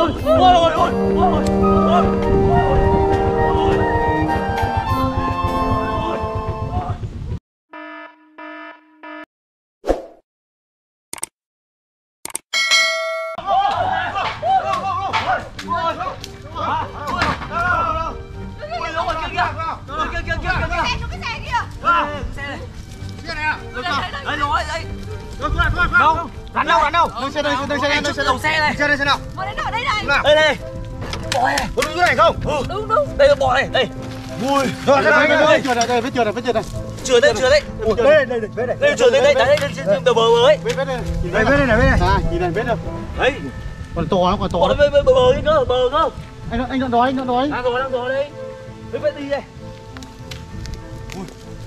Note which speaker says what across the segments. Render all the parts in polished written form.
Speaker 1: Rắn đâu? Đưa xe đây, đầu xe này. Xe nào?
Speaker 2: Bò đến đâu? Đây này.
Speaker 1: Đây. Bò này. Có đúng cái này không?
Speaker 2: Đúng.
Speaker 1: Đây là bò này, đây. Ui. Rồi, đây. Chưa đây. Đây, Chưa đấy. Đây chưa đây, trên bờ ấy. Vết đây này. À, nhìn này vết đâu. Đấy. Còn to lắm, bờ cơ. Anh đang đói. Đang đói đây. Vết đi đây. Ui.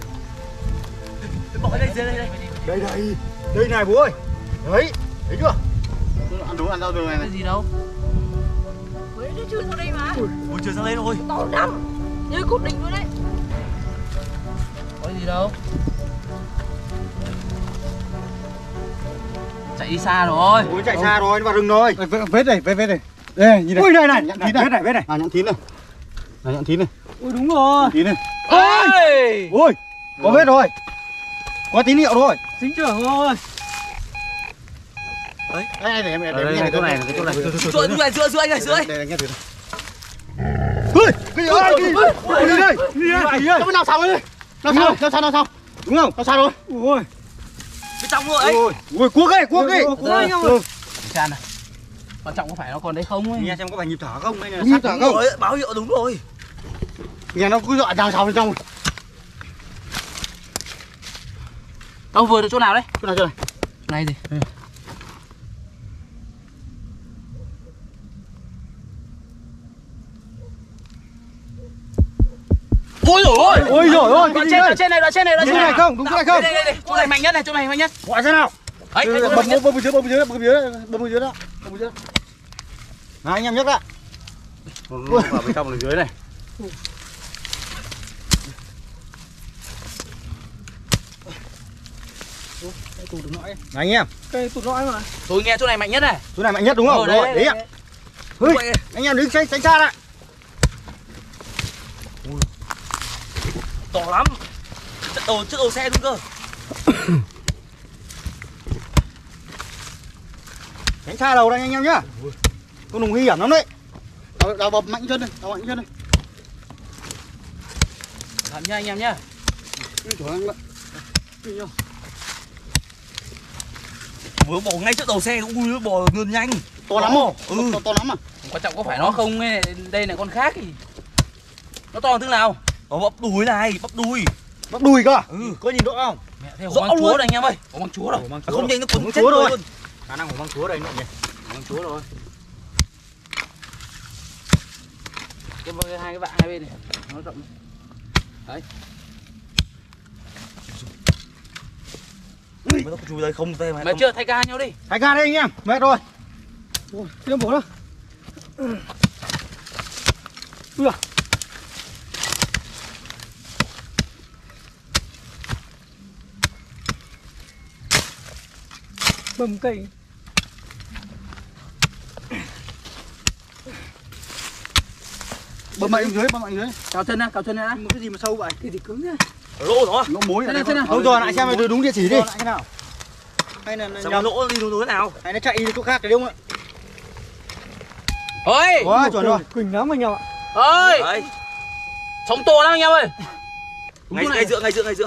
Speaker 1: Bò đây. Đây này bố ơi. Đấy, thấy chưa? Ăn đúng ăn rau đường này.
Speaker 2: Cái gì đâu? Mới nó chưa sang đây mà.
Speaker 1: Ui, chưa sang đây rồi.
Speaker 2: To lắm. Như cột đỉnh luôn đấy.
Speaker 3: Có gì đâu. Chạy đi xa rồi.
Speaker 1: Ui, chạy xa rồi, vào rừng rồi.
Speaker 4: Vết này. Đây, nhìn này.
Speaker 1: Ui, này, vết này. À, nhãn thín này.
Speaker 4: Ui đúng rồi.
Speaker 1: Nhãn thín này.
Speaker 3: Ôi!
Speaker 1: Ui, có vết rồi. Có tín hiệu rồi.
Speaker 4: Sinh trưởng rồi.
Speaker 1: Đấy, đây này,
Speaker 3: Đây, chỗ này.
Speaker 1: Giữa anh này.
Speaker 4: Đây nghe thử.
Speaker 1: Ui, cái gì ơi? Đi đây. Nó nào sao đây? Nào sao? Đúng không? Nào sao rồi?
Speaker 4: Ui.
Speaker 1: Bên trong rồi ấy. Ui, cuốc ấy.
Speaker 4: Anh em ơi.
Speaker 3: Chan này. Quan trọng có phải nó còn đấy không ấy.
Speaker 1: Nghe xem có phải nhịp thở không? Hay là
Speaker 4: Nhịp thở không?
Speaker 1: Báo hiệu đúng rồi.
Speaker 4: Nghe nó cứ dọa đằng sau bên trong.
Speaker 3: Đâu vừa được chỗ nào đấy?
Speaker 4: Chỗ này.
Speaker 3: Chỗ này gì? Ôi
Speaker 1: Ôi giời ơi,
Speaker 3: đoạn trên này.
Speaker 1: Đúng này không?
Speaker 3: Đây. Chỗ này mạnh nhất.
Speaker 1: Gọi xem nào.
Speaker 3: Đấy,
Speaker 1: Bấm dưới đó. Này, anh em nhấc lại.
Speaker 4: Vào bên trong là dưới này.
Speaker 1: Này anh em.
Speaker 4: Cây tụt lõi mà.
Speaker 3: tôi nghe chỗ này mạnh nhất này.
Speaker 1: Chỗ này mạnh nhất đúng không? Rồi, đấy ạ. Ui, anh em đứng tránh xa lại.
Speaker 3: To lắm. Trước đầu xe luôn cơ.
Speaker 1: Tránh xa đầu đây anh em nhá. Con đùng nguy hiểm lắm đấy.
Speaker 4: Đào bập mạnh chân đây.
Speaker 3: Làm nha anh em nhá.
Speaker 1: Vừa bò ngay trước đầu xe, ui nó bò ngươn nhanh.
Speaker 4: To lắm không? To lắm à?
Speaker 3: Quan trọng có phải nó không ấy, đây là con khác thì. Nó to tương nào?
Speaker 1: Bắp đùi này,
Speaker 4: Bắp đùi cơ à?
Speaker 1: có nhìn rõ không?
Speaker 3: Mẹ thế hổ mang chúa rồi anh em ơi. Hổ mang chúa rồi.
Speaker 1: Không nhanh nó cứng chết rồi. Khả năng hổ mang chúa đây nhỉ? Hổ mang chúa rồi.
Speaker 3: Hai cái vạ hai bên này nó rộng. Đấy.
Speaker 1: Nó chui đây không tê mà.
Speaker 3: Mệt chưa? Thay ca nhau đi.
Speaker 1: Thay ca đây anh em, mệt rồi.
Speaker 4: Ui, cái bố đó. Ui à. Bầm cây.
Speaker 1: Bấm mạnh dưới.
Speaker 3: Cào chân đã.
Speaker 4: Cái gì mà sâu vậy? Cái gì cứng thế?
Speaker 1: Lỗ nó.
Speaker 4: Lỗ mối ở đây.
Speaker 1: Không rồi lại xem mày đúng địa chỉ đi.
Speaker 4: Cái nào? Hay là
Speaker 1: nhầm lỗ đi đúng nào?
Speaker 4: hay nó chạy đi chỗ khác đấy đúng không ạ?
Speaker 3: Ôi!
Speaker 1: Quá chuẩn rồi.
Speaker 4: Quỳnh lắm anh em ạ.
Speaker 3: Ơi!
Speaker 1: Đấy.
Speaker 3: Sống to lắm anh em ơi.
Speaker 1: Ngay giữa.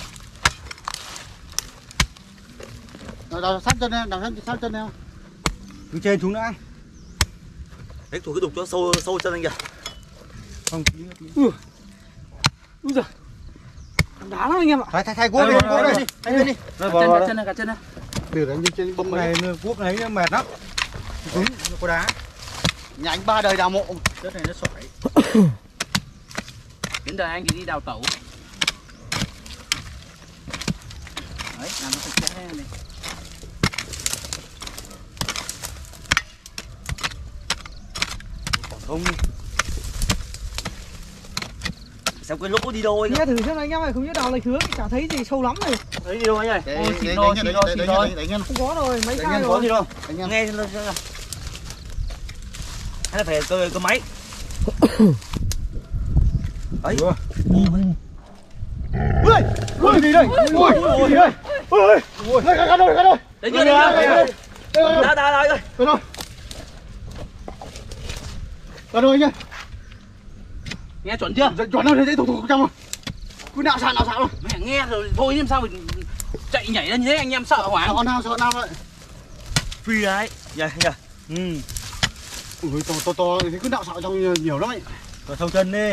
Speaker 4: Đào sát chân em, sát chân em.
Speaker 1: Từ trên xuống nữa. Đấy, thủ cái đục cho sâu chân anh kìa.
Speaker 4: Không. Úi giời. Đá lắm anh em ạ.
Speaker 1: Thay cuốc đi. Anh lên đi.
Speaker 3: Cả chân này.
Speaker 4: Từ đấy như trên bấm
Speaker 1: Này cuốc này nó mệt lắm. Cứng, nó có đá.
Speaker 4: nhà anh 3 đời đào mộ. Đất này nó xoải.
Speaker 3: Đến đời anh thì đi đào tẩu. Đấy, làm nó sạch sẽ này.
Speaker 1: Còn không. Xem cái lỗ đi đâu anh.
Speaker 4: Nghe thử xem anh em ơi, không nhớ đào lệch hướng, chả thấy gì sâu lắm này.
Speaker 1: Thấy gì đâu anh ơi.
Speaker 3: Xịn rồi.
Speaker 4: Không có rồi, mấy cái
Speaker 1: Có
Speaker 4: rồi.
Speaker 1: gì đâu.
Speaker 4: Anh em.
Speaker 1: Nghe lên xem nào. hay là phải cơ máy. Ấy.
Speaker 4: Ui gì đây? Ui gì đây? Ui ra rồi.
Speaker 1: Đấy chưa? Đã rồi.
Speaker 4: Ra rồi nhá.
Speaker 3: Nghe chuẩn chưa?
Speaker 4: Chuẩn đâu thế thủ trong rồi. Cứ nạo xạo rồi.
Speaker 3: Mẹ nghe rồi thôi nhưng sao mình chạy nhảy lên như thế anh em sợ hoảng.
Speaker 4: Sợ nào vậy?
Speaker 1: Phi đấy. Dạ.
Speaker 4: Ui to thế cứ nạo xạo trong nhiều lắm ấy.
Speaker 1: Rồi thâu chân đi.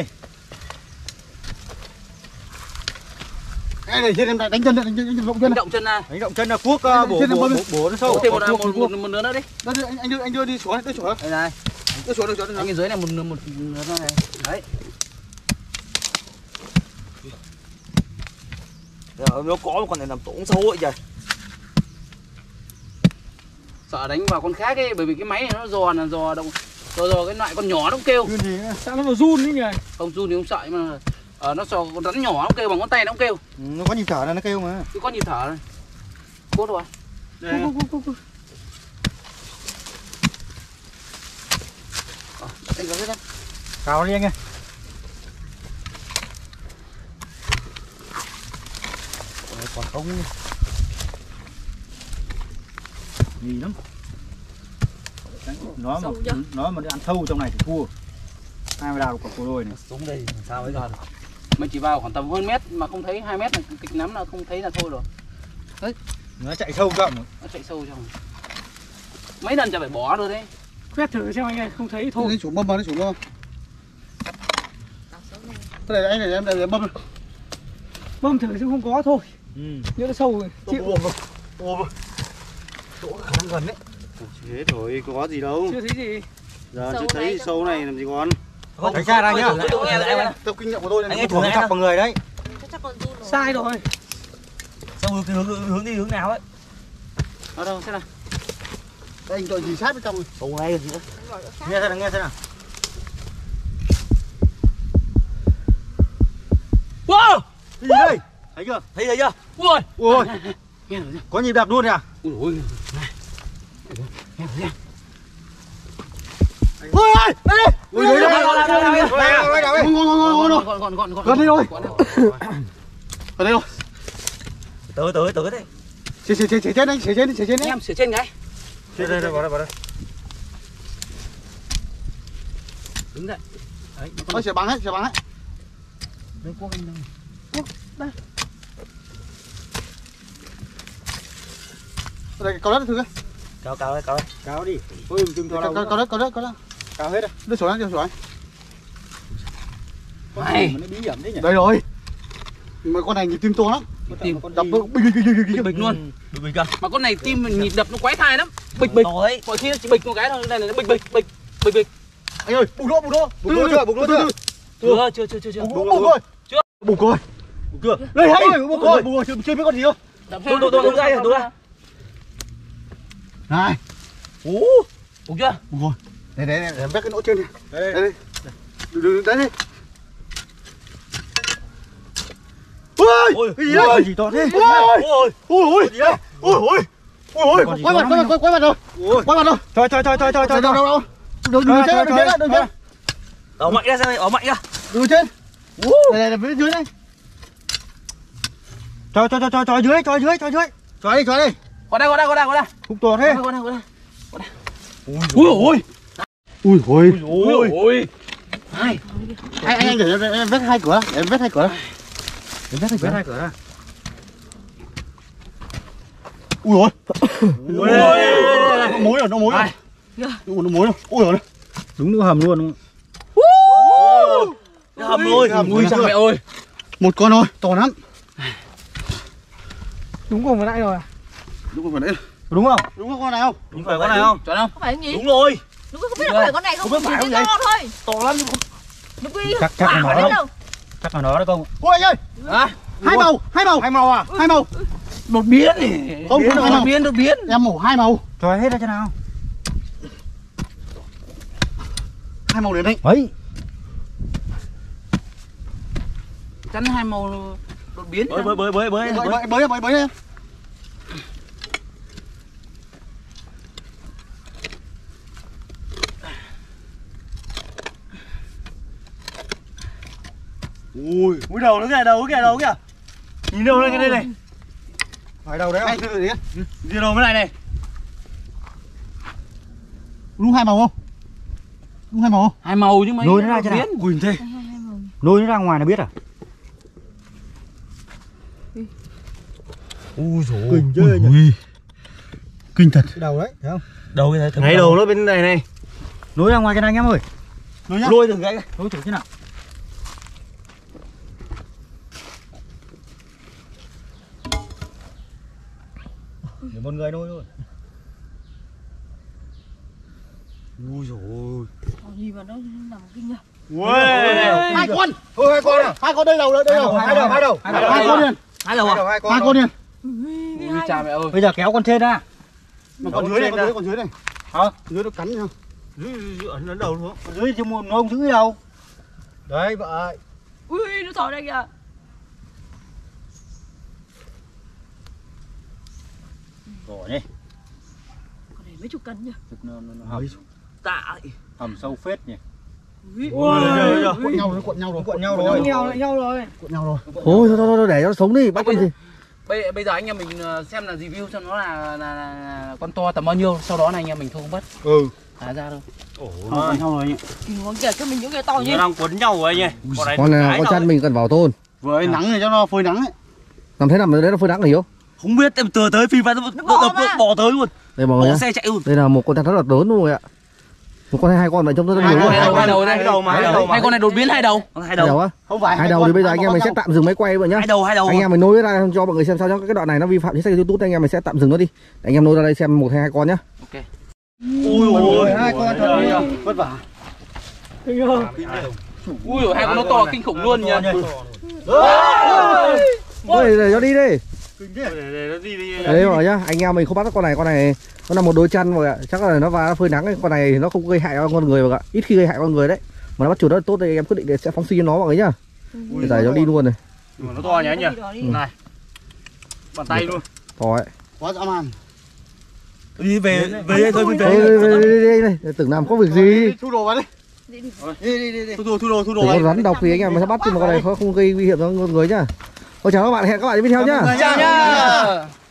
Speaker 4: Cái này trên em đánh chân
Speaker 3: Động chân à.
Speaker 1: Đánh động chân là cuốc bổ nó sâu.
Speaker 3: Thêm một nữa đi.
Speaker 4: Anh đưa đi xuống.
Speaker 3: Đây này.
Speaker 4: Đưa xuống.
Speaker 3: Anh ở dưới này một nửa này. Đấy.
Speaker 1: Nó có một con này làm tổn sâu vậy trời.
Speaker 3: Sợ đánh vào con khác ấy, bởi vì cái máy này nó giò động. Rồi cái loại con nhỏ nó kêu.
Speaker 4: Sao nó vào run đấy nhỉ?
Speaker 3: Không run thì không sợ mà nó sò con rắn nhỏ nó kêu bằng ngón tay nó kêu.
Speaker 1: Nó có nhịp thở là nó kêu mà.
Speaker 3: Cứ có nhịp thở này. Cốt rồi.
Speaker 4: Anh có biết không?
Speaker 1: Cào đi anh ơi. Còn không nhì lắm. Nó mà đi ăn thâu trong này thì thua. 20 đào của cô đôi này.
Speaker 3: Xuống đây sao bây giờ? Mình chỉ vào khoảng tầm hơn mét mà không thấy 2 mét là kịch lắm là không thấy là thôi rồi. Đấy.
Speaker 1: Nó chạy sâu chậm.
Speaker 3: Nó chạy sâu trong. Mấy lần chả phải bỏ rồi đấy.
Speaker 4: Quét thử xem anh ơi, không thấy thôi. Nó xuống bơm vào, nó xuống bơm. Cái này anh này em để bơm. Bơm thử chứ không có thôi. Nhớ nó sâu rồi.
Speaker 1: Ôm. Chỗ khả năng gần đấy.
Speaker 4: Chết rồi, có gì đâu.
Speaker 3: Chưa thấy gì.
Speaker 4: Giờ chưa thấy sâu này làm gì còn.
Speaker 1: Không tránh xa ra nhá.
Speaker 4: Theo kinh nghiệm của tôi
Speaker 1: anh ấy thử chọc vào người đấy.
Speaker 2: Chắc còn run rồi.
Speaker 4: Sai rồi.
Speaker 1: Xong hướng đi hướng nào ấy.
Speaker 4: Ở đâu xem nào. Đây anh tội gì sát bên trong rồi.
Speaker 1: Sâu này gì nữa. Nghe xem nào. Wow! Cái gì đây? Thấy chưa? Thấy chưa? Ui. Có nhịp đập luôn nè.
Speaker 3: Ui.
Speaker 4: Ôi ơi, đây. Ui đây.
Speaker 3: Gọn.
Speaker 4: Gần đây rồi. Ở đây rồi.
Speaker 1: Tới đấy.
Speaker 4: Xỉa trên anh, xỉa trên
Speaker 3: Em sửa trên cái.
Speaker 1: Đây, vào đây.
Speaker 3: Đứng dậy.
Speaker 4: Đấy. Thôi xỉa bằng hết.
Speaker 1: Đây cuốc anh đâu.
Speaker 4: Cuốc đây. Đây cào đất thử coi.
Speaker 1: Cào đi. Ôi chừng cho đâu.
Speaker 4: Cào đất.
Speaker 1: Cào hết rồi.
Speaker 4: Đưa xuống anh.
Speaker 3: Này.
Speaker 1: Nó bí hiểm đấy nhỉ.
Speaker 4: Đây rồi. Mà con này nhịp tim to lắm.
Speaker 3: Tim
Speaker 4: đập
Speaker 3: bịch luôn.
Speaker 1: Bịch à?
Speaker 3: Mà con này tim mình nhịp đập nó quái thai lắm. Bịch. Mọi khi nó chỉ bịch một cái thôi, đây là nó bịch.
Speaker 4: Anh ơi, bục lỗ chưa?
Speaker 1: Chưa.
Speaker 4: Bục rồi. Đây hay, bục rồi, chưa biết con gì đâu.
Speaker 3: Đổ ra.
Speaker 4: Này.
Speaker 3: Bục chưa?
Speaker 4: Bục rồi. Đây, em vét cái lỗ trên này. Đây. Đấy đi. Ôi, cái gì đây?
Speaker 1: Gì to thế?
Speaker 4: Ôi. Quay mặt rồi. Quay mặt rồi.
Speaker 1: Thôi.
Speaker 4: Đâu. Đừng chết.
Speaker 1: Ở mạnh ra xem, ở mạnh ra.
Speaker 4: Đừng trên. Đây phía dưới đây.
Speaker 1: Cho dưới.
Speaker 4: Cho đi.
Speaker 3: Qua đây.
Speaker 1: Không to thế.
Speaker 3: Qua đây.
Speaker 4: Ui.
Speaker 3: Hai.
Speaker 4: Anh để em vét hai cửa. Em vét hai cửa ra. Ui ôi. Nó mối rồi. Nó mối rồi. Ui rồi.
Speaker 1: Đúng nó hầm luôn. Nó hầm rồi.
Speaker 3: Ui sao mẹ ơi.
Speaker 4: Một con thôi, to lắm. Đúng con vừa nãy rồi à? Đúng con này không?
Speaker 1: Đúng phải con này không?
Speaker 3: Chuẩn không?
Speaker 2: Không phải nghĩ.
Speaker 1: Đúng rồi.
Speaker 2: Đúng không biết là phải con này không?
Speaker 1: Không biết phải không vậy?
Speaker 2: Thôi.
Speaker 1: To lắm nhưng
Speaker 2: Nó quy.
Speaker 1: chắc là nó đâu. Chắc là nó đấy không?
Speaker 4: Ôi anh ơi.
Speaker 3: Hả?
Speaker 4: Hai màu à? Hai màu.
Speaker 3: Đột biến.
Speaker 4: Không,
Speaker 3: Đột biến.
Speaker 4: Em mổ hai màu.
Speaker 1: Cho hết ra cho nào.
Speaker 4: Hai màu đến đây.
Speaker 1: Ấy.
Speaker 3: Chắn hai màu đột biến.
Speaker 4: Bới em.
Speaker 1: Ui, mũi đầu nó kìa, đầu kìa. Nhìn đâu đây, cái này.
Speaker 4: Phải đầu đấy không?
Speaker 1: Gì đầu cái này.
Speaker 4: Đúng hai màu không? Đúng hai màu không?
Speaker 3: Hai màu chứ mấy.
Speaker 4: Lôi nó ra cho nào.
Speaker 1: Quỳnh thế.
Speaker 4: Lôi nó ra ngoài là biết à?
Speaker 1: Ui dồi.
Speaker 4: Kinh chứ nhỉ. Kinh thật. Cái đầu đấy, thấy không?
Speaker 1: Đầu cái này. Ngay đầu nó bên này này.
Speaker 4: Lôi ra ngoài cái này anh em ơi. Lôi nhá.
Speaker 1: Lôi thử cái.
Speaker 4: Lôi thử thế nào? Để một người thôi.
Speaker 1: Ui dồi ôi.
Speaker 2: Gì mà nó nằm kinh nhỉ?
Speaker 1: Ui.
Speaker 4: Hai con. Thôi hai con à? Hai con đây đầu đây đầu. Hai đầu. Hai con liền.
Speaker 1: Hai đầu à?
Speaker 4: Hai con liền.
Speaker 3: Ui cha mẹ ơi.
Speaker 4: Bây giờ kéo con trên ra.
Speaker 1: Mà con dưới này,
Speaker 4: con dưới này.
Speaker 1: Hả?
Speaker 4: Dưới nó cắn nhau.
Speaker 1: Dưới ấn đầu luôn.
Speaker 4: Con dưới chứ nó không giữ đâu. Đấy vậy.
Speaker 2: Ui, nó thò đây kìa.
Speaker 4: Rồi đi.
Speaker 2: Con này mấy chục cân nhỉ?
Speaker 4: Hầm.
Speaker 2: Tạ.
Speaker 4: Hầm sâu phết nhỉ.
Speaker 2: Ui.
Speaker 4: Cuộn nhau rồi.
Speaker 2: Cuộn nhau rồi.
Speaker 4: Thôi thôi để cho nó sống đi, bắt con gì.
Speaker 3: Bây giờ anh em mình xem là review cho nó là con to tầm bao nhiêu, sau đó này anh em mình không bắt.
Speaker 4: Ừ.
Speaker 3: Thả ra thôi.
Speaker 1: Cuốn nhau rồi anh ạ.
Speaker 2: Con kìa, cho mình những cái to như.
Speaker 1: Nó đang cuốn nhau rồi anh ơi.
Speaker 5: Con này con chăn mình cần bảo tồn.
Speaker 1: Với nắng này cho nó phơi nắng ấy.
Speaker 5: Làm thế nào mà đấy nó phơi nắng là hiểu?
Speaker 1: Không biết em từ tới phi vào nó bỏ tới luôn.
Speaker 5: Đây mọi người
Speaker 1: Bỏ
Speaker 5: nhá.
Speaker 1: xe chạy luôn.
Speaker 5: Đây là một con chăn rất là lớn luôn rồi ạ. Một con hay hai con vậy trông rất là nhiều luôn.
Speaker 3: Hai đầu mà. Hai con này đột biến hai đầu.
Speaker 1: Hai
Speaker 5: Đầu á?
Speaker 1: Không phải.
Speaker 5: Hai đầu thì bây giờ anh em mình sẽ tạm dừng máy quay vậy nhá.
Speaker 1: Hai đầu.
Speaker 5: Anh em mình nối ra cho mọi người xem sao nhá. Cái đoạn này nó vi phạm chính sách của YouTube, anh em mình sẽ tạm dừng nó đi. Anh em nối ra đây xem một hay hai con nhá.
Speaker 3: Ok.
Speaker 1: Ui ôi,
Speaker 4: hai con thôi. Vất vả.
Speaker 3: Ui hai con nó to kinh khủng luôn nhỉ.
Speaker 5: Ôi để cho đi đi.
Speaker 1: Để nó đi.
Speaker 5: Đấy rồi nhá, anh em mình không bắt con này nó là một đôi chăn rồi ạ. Chắc là nó vào phơi nắng ấy. Con này thì nó không gây hại cho con người rồi ạ. Ít khi gây hại con người đấy. Mà nó bắt chuột rất là tốt thì em quyết định sẽ phóng sinh cho nó mọi người nhá. Để giải cho đi luôn này.
Speaker 1: Nó to nhỉ anh nhỉ? Này. Bàn tay luôn.
Speaker 5: To ấy.
Speaker 4: Quá dã man.
Speaker 1: Đi về đây thôi mình
Speaker 5: Đây đây, tưởng làm có việc gì.
Speaker 4: Thu đồ vào đi.
Speaker 1: Đi. Thu đồ.
Speaker 5: Con rắn độc thì anh em mình sẽ bắt, nhưng mà con này không gây nguy hiểm cho con người nhá. Ôi chào các bạn, hẹn các bạn video nhá.
Speaker 1: Chào nhá.